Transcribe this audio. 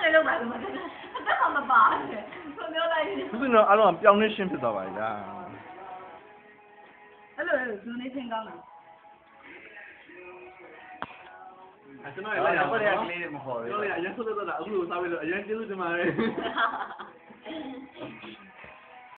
လည်းလုပ်တာလို့မသိဘူးအသက်မှမပါနဲ့ဆိုပြောလိုက်ရင်သူကတော့အားလုံးပြောင်းနေရှင်းဖြစ်သွားပါပြီလားအဲ့လိုဇူနေချင်းကောင်းတာကျွန်တော်လည်းရောက်တယ်ကလေးတွေမခေါ်ဘူးပြောရအရင်ဆိုတော့အခုလိုစားပြီးတော့အရင်ကျေးဇူးတင်ပါတယ်